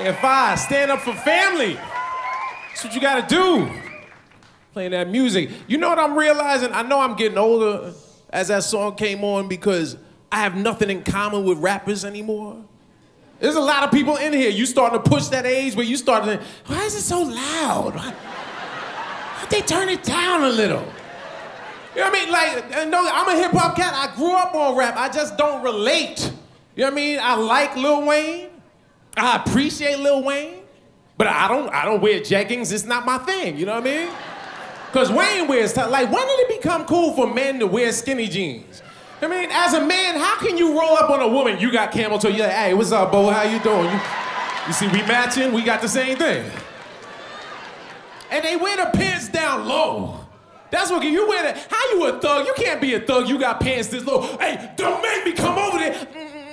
AFI, stand up for family. That's what you gotta do. Playing that music. You know what I'm realizing? I know I'm getting older as that song came on because I have nothing in common with rappers anymore. There's a lot of people in here. You starting to push that age where you starting to, why is it so loud? Why'd they turn it down a little? You know what I mean? Like, no, I'm a hip hop cat. I grew up on rap. I just don't relate. You know what I mean? I like Lil Wayne. I appreciate Lil Wayne. But I don't wear jeggings. It's not my thing. You know what I mean? Because Wayne wears, like, when did it become cool for men to wear skinny jeans? I mean, as a man, how can you roll up on a woman? You got camel toe. You're like, hey, what's up, Bo? How you doing? You see, we matching. We got the same thing. And they wear the pants down low. That's what you wear that. How you a thug? You can't be a thug. You got pants this low. Hey, don't make me come over there.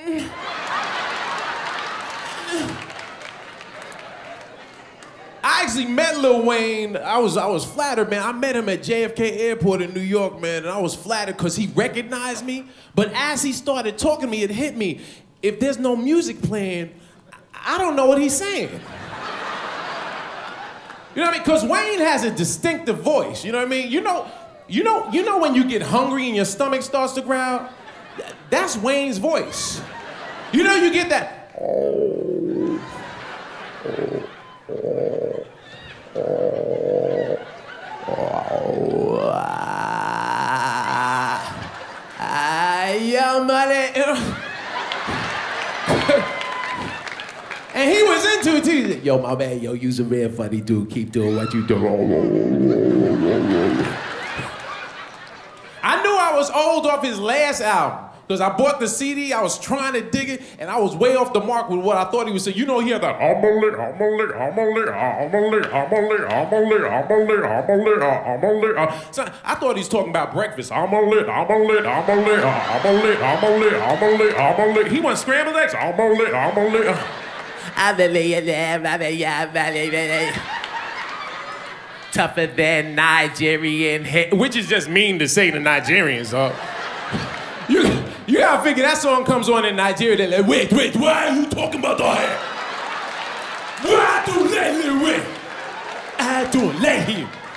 I actually met Lil Wayne. I was flattered, man. I met him at JFK Airport in New York, man, and I was flattered because he recognized me. But as he started talking to me, it hit me. If there's no music playing, I don't know what he's saying. You know what I mean? Because Wayne has a distinctive voice. You know what I mean? You know when you get hungry and your stomach starts to growl? That's Wayne's voice. You know you get that. And he was into it too. Yo, my man, yo, you's a real funny dude. Keep doing what you do. I knew I was old off his last album. Because I bought the CD, I was trying to dig it, and I was way off the mark with what I thought he was saying. You know, he had that, so I thought he was talking about breakfast. He went scrambled eggs. Tougher than Nigerian head, which is just mean to say to Nigerians, You gotta figure that song comes on in Nigeria, they're like, wait, why are you talking about the hair? I don't let him.